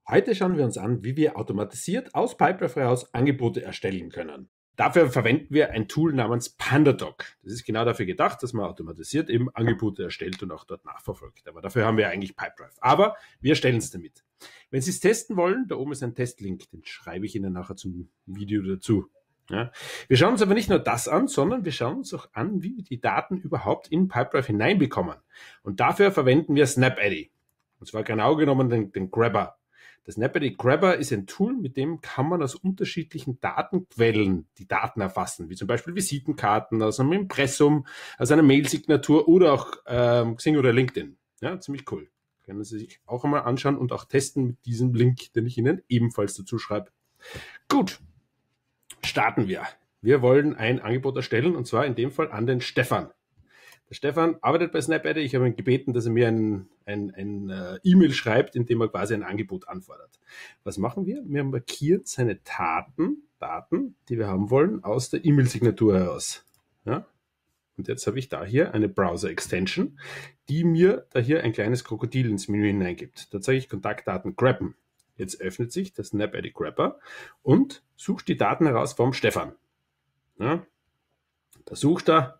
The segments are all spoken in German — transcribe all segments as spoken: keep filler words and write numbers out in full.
Heute schauen wir uns an, wie wir automatisiert aus Pipedrive heraus Angebote erstellen können. Dafür verwenden wir ein Tool namens PandaDoc. Das ist genau dafür gedacht, dass man automatisiert eben Angebote erstellt und auch dort nachverfolgt. Aber dafür haben wir eigentlich Pipedrive. Aber wir erstellen es damit. Wenn Sie es testen wollen, da oben ist ein Testlink, den schreibe ich Ihnen nachher zum Video dazu. Ja. Wir schauen uns aber nicht nur das an, sondern wir schauen uns auch an, wie wir die Daten überhaupt in Pipedrive hineinbekommen. Und dafür verwenden wir SnapAddy. Und zwar genau genommen den, den Grabber. Der SnapAddy Grabber ist ein Tool, mit dem kann man aus unterschiedlichen Datenquellen die Daten erfassen, wie zum Beispiel Visitenkarten, aus einem Impressum, aus einer Mail-Signatur oder auch ähm, Xing oder LinkedIn. Ja, ziemlich cool. Können Sie sich auch einmal anschauen und auch testen mit diesem Link, den ich Ihnen ebenfalls dazu schreibe. Gut, starten wir. Wir wollen ein Angebot erstellen und zwar in dem Fall an den Stefan. Der Stefan arbeitet bei SnapAddy. Ich habe ihn gebeten, dass er mir ein, ein, ein uh, E-Mail schreibt, in dem er quasi ein Angebot anfordert. Was machen wir? Wir markieren seine Daten, Daten, die wir haben wollen, aus der E-Mail-Signatur heraus. Ja? Und jetzt habe ich da hier eine Browser-Extension, die mir da hier ein kleines Krokodil ins Menü hineingibt. Da zeige ich Kontaktdaten grabben. Jetzt öffnet sich der SnapAddy Grabber und sucht die Daten heraus vom Stefan. Ja? Da sucht er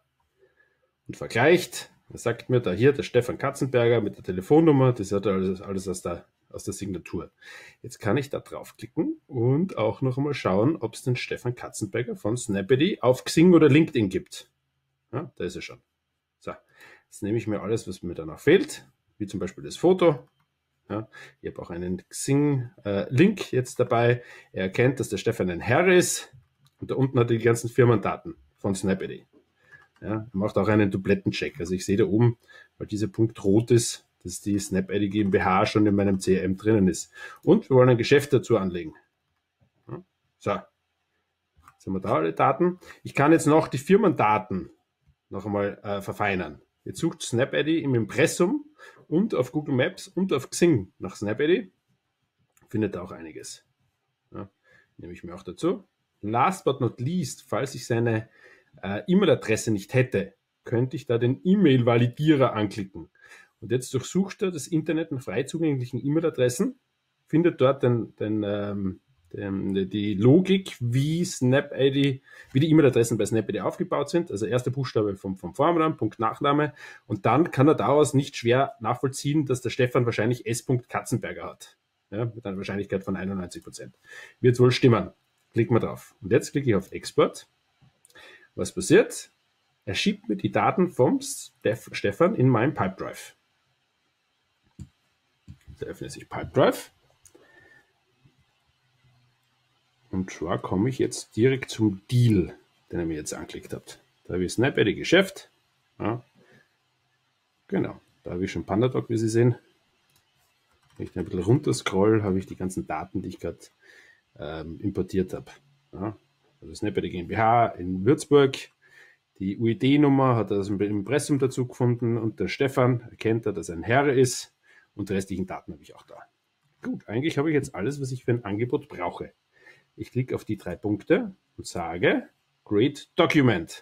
und vergleicht. Er sagt mir da hier, der Stefan Katzenberger mit der Telefonnummer, das hat alles, alles aus, der, aus der Signatur. Jetzt kann ich da draufklicken und auch noch einmal schauen, ob es den Stefan Katzenberger von SnapAddy auf Xing oder LinkedIn gibt. Ja, da ist er schon. So, jetzt nehme ich mir alles, was mir da noch fehlt, wie zum Beispiel das Foto. Ja, ich habe auch einen Xing-Link äh, jetzt dabei. Er erkennt, dass der Stefan ein Herr ist und da unten hat er die ganzen Firmendaten von SnapAddy. Ja, er macht auch einen Duplettencheck. Also ich sehe da oben, weil dieser Punkt rot ist, dass die SnapAddy GmbH schon in meinem C R M drinnen ist. Und wir wollen ein Geschäft dazu anlegen. Ja, so, jetzt haben wir da alle Daten. Ich kann jetzt noch die Firmendaten noch einmal äh, verfeinern. Jetzt sucht SnapAddy im Impressum und auf Google Maps und auf Xing nach SnapAddy. Findet da auch einiges. Ja, nehme ich mir auch dazu. Last but not least, falls ich seine äh, E-Mail-Adresse nicht hätte, könnte ich da den E-Mail-Validierer anklicken. Und jetzt durchsucht er das Internet nach frei zugänglichen E-Mail-Adressen, findet dort den, den, ähm, den, die Logik, wie SnapAddy, wie die E-Mail-Adressen bei SnapAddy aufgebaut sind. Also erster Buchstabe vom, vom Vornamen, Punkt Nachname. Und dann kann er daraus nicht schwer nachvollziehen, dass der Stefan wahrscheinlich S. Katzenberger hat. Ja, mit einer Wahrscheinlichkeit von einundneunzig Prozent. Wird wohl stimmen. Klicken wir drauf. Und jetzt klicke ich auf Export. Was passiert? Er schiebt mir die Daten vom Stefan in meinem Pipedrive. Da öffnet sich Pipedrive. Und zwar komme ich jetzt direkt zum Deal, den er mir jetzt angeklickt hat. Da habe ich SnapAddy Geschäft. Ja. Genau, da habe ich schon PandaDoc, wie Sie sehen. Wenn ich ein bisschen runter scroll, habe ich die ganzen Daten, die ich gerade ähm, importiert habe. Ja. Also SnapAddy GmbH in Würzburg. Die U I D-Nummer hat er aus dem Impressum dazu gefunden und der Stefan erkennt er, dass er ein Herr ist und die restlichen Daten habe ich auch da. Gut, eigentlich habe ich jetzt alles, was ich für ein Angebot brauche. Ich klicke auf die drei Punkte und sage Create Document.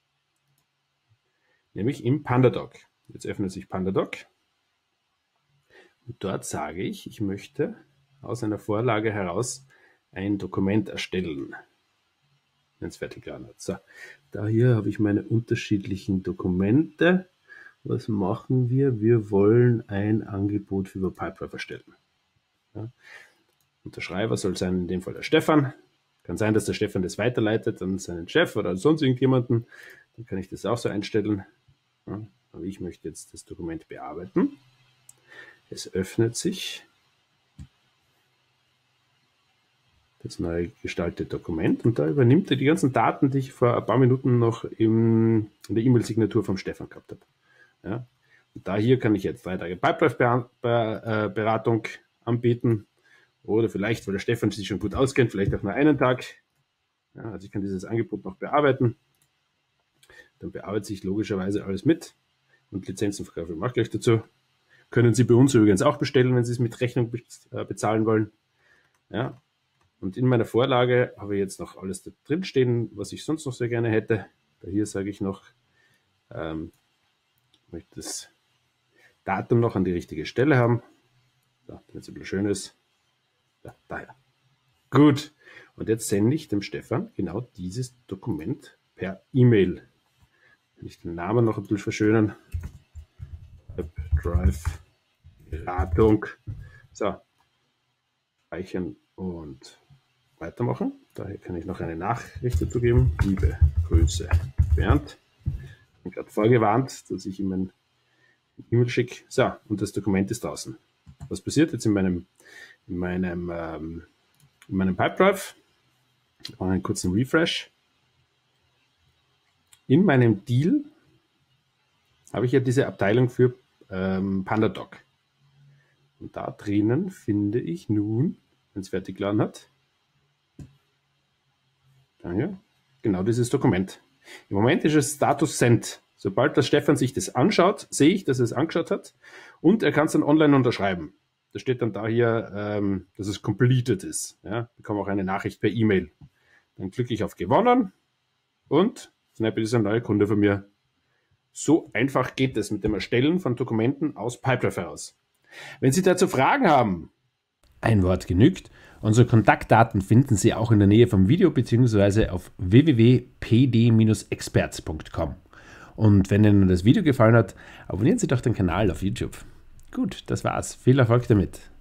Nämlich im PandaDoc. Jetzt öffnet sich PandaDoc. Und dort sage ich, ich möchte aus einer Vorlage heraus ein Dokument erstellen. Wenn es fertig geladen hat. So, da hier habe ich meine unterschiedlichen Dokumente. Was machen wir? Wir wollen ein Angebot für Pipedrive erstellen. Ja. Unterschreiber soll sein in dem Fall der Stefan. Kann sein, dass der Stefan das weiterleitet an seinen Chef oder sonst irgendjemanden. Dann kann ich das auch so einstellen. Ja. Aber ich möchte jetzt das Dokument bearbeiten. Es öffnet sich das neu gestaltete Dokument und da übernimmt er die ganzen Daten, die ich vor ein paar Minuten noch im, in der E-Mail-Signatur vom Stefan gehabt habe. Ja. Und da hier kann ich jetzt drei Tage Pipedrive-Beratung anbieten oder vielleicht, weil der Stefan sich schon gut auskennt, vielleicht auch nur einen Tag. Ja, also ich kann dieses Angebot noch bearbeiten. Dann bearbeite ich logischerweise alles mit und Lizenzen verkaufe ich auch gleich dazu. Können Sie bei uns übrigens auch bestellen, wenn Sie es mit Rechnung bezahlen wollen. Ja. Und in meiner Vorlage habe ich jetzt noch alles da drin stehen, was ich sonst noch sehr gerne hätte. Da hier sage ich noch, ähm, ich möchte das Datum noch an die richtige Stelle haben. So, damit es ein bisschen schön ist. Ja, daher. Gut. Und jetzt sende ich dem Stefan genau dieses Dokument per E-Mail. Wenn ich den Namen noch ein bisschen verschönern. Drive Ladung. So. Speichern und weitermachen. Daher kann ich noch eine Nachricht dazu geben. Liebe Grüße, Bernd. Ich bin gerade vorgewarnt, dass ich ihm ein E-Mail schicke. So, und das Dokument ist draußen. Was passiert jetzt in meinem, in meinem, ähm, in meinem Pipedrive? Ich mache einen kurzen Refresh. In meinem Deal habe ich ja diese Abteilung für ähm, PandaDoc. Und da drinnen finde ich nun, wenn es fertig geladen hat, daher, genau dieses Dokument. Im Moment ist es Status Send. Sobald der Stefan sich das anschaut, sehe ich, dass er es angeschaut hat und er kann es dann online unterschreiben. Da steht dann da hier, ähm, dass es completed ist. Ja, ich bekomme auch eine Nachricht per E-Mail. Dann klicke ich auf Gewonnen und Snapit ist ein neuer Kunde von mir. So einfach geht es mit dem Erstellen von Dokumenten aus Pipedrive heraus. Wenn Sie dazu Fragen haben, ein Wort genügt. Unsere Kontaktdaten finden Sie auch in der Nähe vom Video bzw. auf w w w punkt p d Bindestrich experts punkt com. Und wenn Ihnen das Video gefallen hat, abonnieren Sie doch den Kanal auf YouTube. Gut, das war's. Viel Erfolg damit.